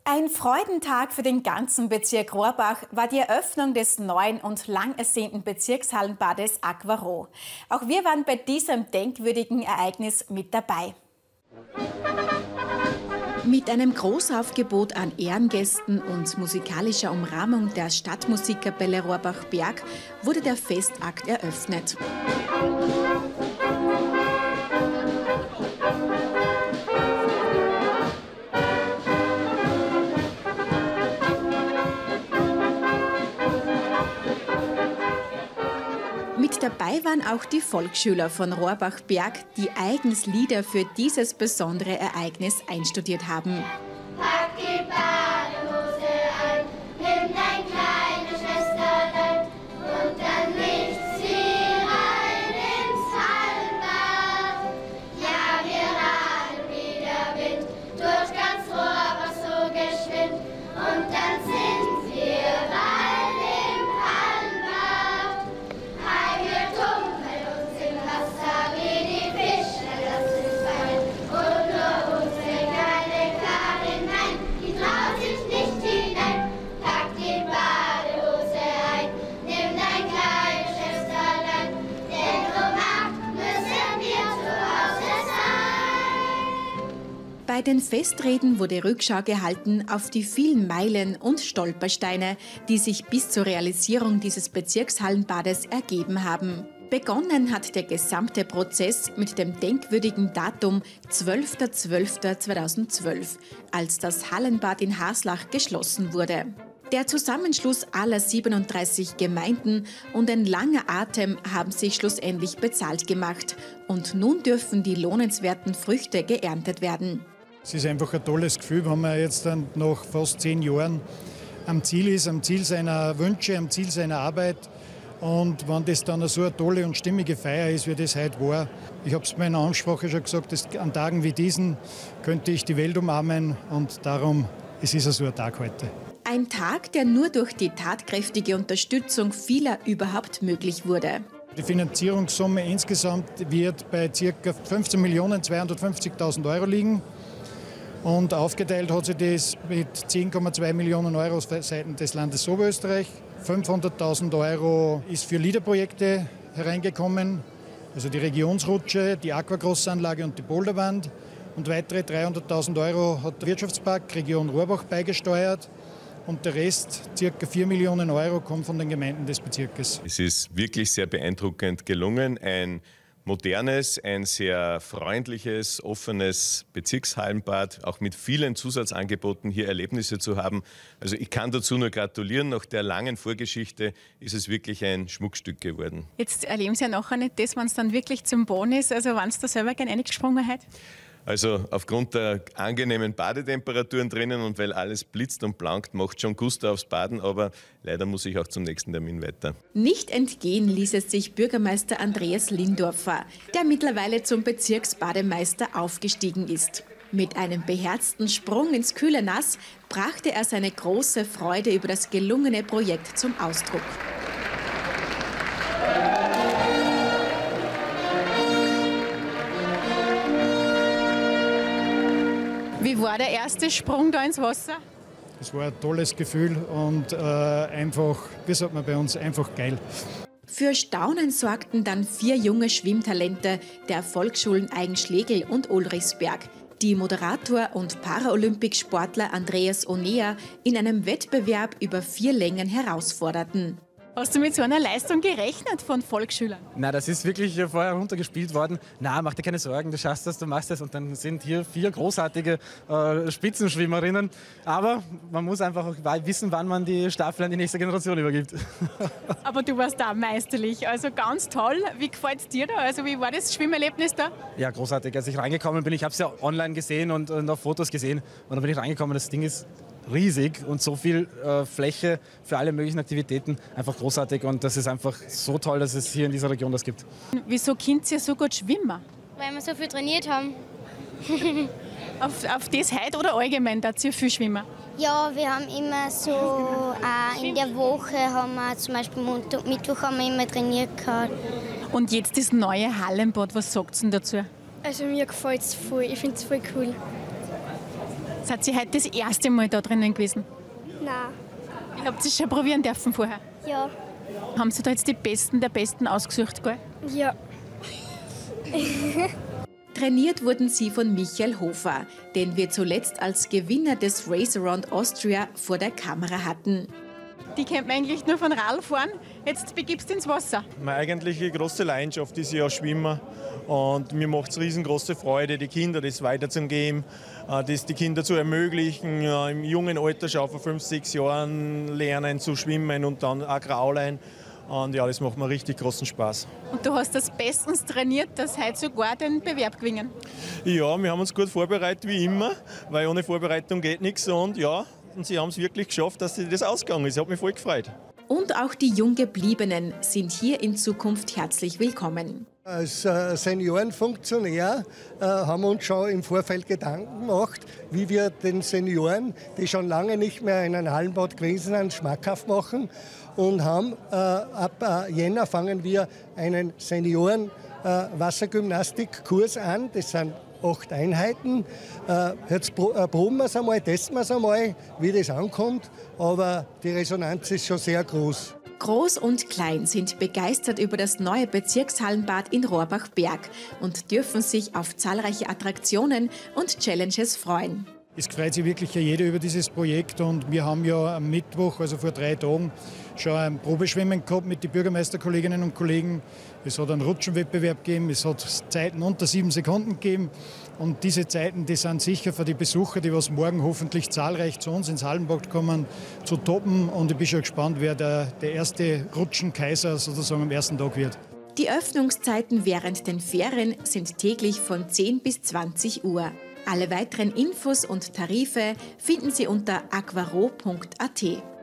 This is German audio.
Ein Freudentag für den ganzen Bezirk Rohrbach war die Eröffnung des neuen und lang ersehnten Bezirkshallenbades Aquaro. Auch wir waren bei diesem denkwürdigen Ereignis mit dabei. Mit einem Großaufgebot an Ehrengästen und musikalischer Umrahmung der Stadtmusikkapelle Rohrbach-Berg wurde der Festakt eröffnet. Mit dabei waren auch die Volksschüler von Rohrbach-Berg, die eigens Lieder für dieses besondere Ereignis einstudiert haben. Pack die Badehose an, nimm dein kleines Schwesterlein und dann legst sie rein ins Hallenbad. Ja, wir radeln wie der Wind durch ganz Rohrbach so geschwind und dann sind wir bald im Hallenbad. Hei, wir tummeln uns im Wasser wie die Fische, das ist fein. Und nur unsere kleine Karin, nein, die traut sich nicht hinein. Pack die Badehose ein, nimm dein kleines Schwesterlein, denn um 8 müssen wir zu Hause sein. Bei den Festreden wurde Rückschau gehalten auf die vielen Meilen und Stolpersteine, die sich bis zur Realisierung dieses Bezirkshallenbades ergeben haben. Begonnen hat der gesamte Prozess mit dem denkwürdigen Datum 12.12.2012, als das Hallenbad in Haslach geschlossen wurde. Der Zusammenschluss aller 37 Gemeinden und ein langer Atem haben sich schlussendlich bezahlt gemacht. Und nun dürfen die lohnenswerten Früchte geerntet werden. Es ist einfach ein tolles Gefühl, wenn man jetzt dann nach fast 10 Jahren am Ziel ist, am Ziel seiner Wünsche, am Ziel seiner Arbeit. Und wenn das dann so eine tolle und stimmige Feier ist, wie das heute war. Ich habe es in meiner Ansprache schon gesagt, dass an Tagen wie diesen könnte ich die Welt umarmen. Und darum es ist es so ein Tag heute. Ein Tag, der nur durch die tatkräftige Unterstützung vieler überhaupt möglich wurde. Die Finanzierungssumme insgesamt wird bei ca. 15.250.000 Euro liegen. Und aufgeteilt hat sich das mit 10,2 Millionen Euro seitens des Landes Oberösterreich. 500.000 Euro ist für LEADER-Projekte hereingekommen, also die Regionsrutsche, die Aquacross-Anlage und die Boulderwand. Und weitere 300.000 Euro hat der Wirtschaftspark Region Rohrbach beigesteuert. Und der Rest, ca. 4 Millionen Euro, kommt von den Gemeinden des Bezirkes. Es ist wirklich sehr beeindruckend gelungen. Ein modernes, ein sehr freundliches, offenes Bezirkshallenbad, auch mit vielen Zusatzangeboten hier Erlebnisse zu haben. Also ich kann dazu nur gratulieren. Nach der langen Vorgeschichte ist es wirklich ein Schmuckstück geworden. Jetzt erleben Sie ja nachher nicht das, wenn es dann wirklich zum Boden ist. Also waren Sie da selber gerne eingesprungen heute? Also aufgrund der angenehmen Badetemperaturen drinnen und weil alles blitzt und blankt, macht schon Gusto aufs Baden, aber leider muss ich auch zum nächsten Termin weiter. Nicht entgehen ließ es sich Bürgermeister Andreas Lindorfer, der mittlerweile zum Bezirksbademeister aufgestiegen ist. Mit einem beherzten Sprung ins kühle Nass brachte er seine große Freude über das gelungene Projekt zum Ausdruck. Wie war der erste Sprung da ins Wasser? Es war ein tolles Gefühl und einfach, wie sagt man bei uns, einfach geil. Für Staunen sorgten dann 4 junge Schwimmtalente der Volksschulen Eigenschlegel und Ulrichsberg, die Moderator und Paralympicsportler Andreas Onea in einem Wettbewerb über 4 Längen herausforderten. Hast du mit so einer Leistung gerechnet von Volksschülern? Na, das ist wirklich vorher runtergespielt worden. Na, mach dir keine Sorgen, du schaffst das, du machst das. Und dann sind hier 4 großartige Spitzenschwimmerinnen. Aber man muss einfach auch wissen, wann man die Staffel an die nächste Generation übergibt. Aber du warst da meisterlich, also ganz toll. Wie gefällt es dir da? Also wie war das Schwimmerlebnis da? Ja, großartig. Als ich reingekommen bin, ich habe es ja online gesehen und auf Fotos gesehen. Und dann bin ich reingekommen, das Ding ist riesig und so viel Fläche für alle möglichen Aktivitäten, einfach großartig und das ist einfach so toll, dass es hier in dieser Region das gibt. Wieso könnt ihr so gut schwimmen? Weil wir so viel trainiert haben. Auf das heute oder allgemein, dass ihr viel schwimmen? Ja, wir haben immer so, in der Woche haben wir zum Beispiel Montag, Mittwoch haben wir immer trainiert gehabt. Und jetzt das neue Hallenbad, was sagt ihr dazu? Also mir gefällt es voll, ich finde es voll cool. Seid ihr heute das erste Mal da drinnen gewesen? Nein. Ihr habt es schon probieren dürfen vorher. Ja. Haben Sie da jetzt die Besten der Besten ausgesucht, gell? Ja. Trainiert wurden sie von Michael Hofer, den wir zuletzt als Gewinner des Race Around Austria vor der Kamera hatten. Die kennt man eigentlich nur von Radl fahren. Jetzt begibst du ins Wasser. Meine eigentliche große Leidenschaft ist ja Schwimmen. Und mir macht es riesengroße Freude, die Kinder das weiterzugeben, das die Kinder zu ermöglichen, im jungen Alter schon vor 5, 6 Jahren lernen zu schwimmen und dann auch Graulein. Und ja, das macht mir richtig großen Spaß. Und du hast das bestens trainiert, dass heute sogar den Bewerb gewinnen. Ja, wir haben uns gut vorbereitet wie immer, weil ohne Vorbereitung geht nichts. Und ja, und sie haben es wirklich geschafft, dass das ausgegangen ist. Hat mich voll gefreut. Und auch die Junggebliebenen sind hier in Zukunft herzlich willkommen. Als Seniorenfunktionär haben wir uns schon im Vorfeld Gedanken gemacht, wie wir den Senioren, die schon lange nicht mehr in einem Hallenbad gewesen sind, schmackhaft machen. Und haben ab Jänner fangen wir einen Senioren-Wassergymnastikkurs an. Das sind 8 Einheiten. Jetzt proben wir es einmal, testen wir es einmal, wie das ankommt. Aber die Resonanz ist schon sehr groß. Groß und Klein sind begeistert über das neue Bezirkshallenbad in Rohrbach-Berg und dürfen sich auf zahlreiche Attraktionen und Challenges freuen. Es freut sich wirklich jeder über dieses Projekt und wir haben ja am Mittwoch, also vor 3 Tagen, schon ein Probeschwimmen gehabt mit den Bürgermeisterkolleginnen und Kollegen. Es hat einen Rutschenwettbewerb gegeben, es hat Zeiten unter 7 Sekunden gegeben und diese Zeiten, die sind sicher für die Besucher, die was morgen hoffentlich zahlreich zu uns ins Hallenbad kommen, zu toppen und ich bin schon gespannt, wer der erste Rutschenkaiser sozusagen am ersten Tag wird. Die Öffnungszeiten während den Ferien sind täglich von 10 bis 20 Uhr. Alle weiteren Infos und Tarife finden Sie unter aquaro.at.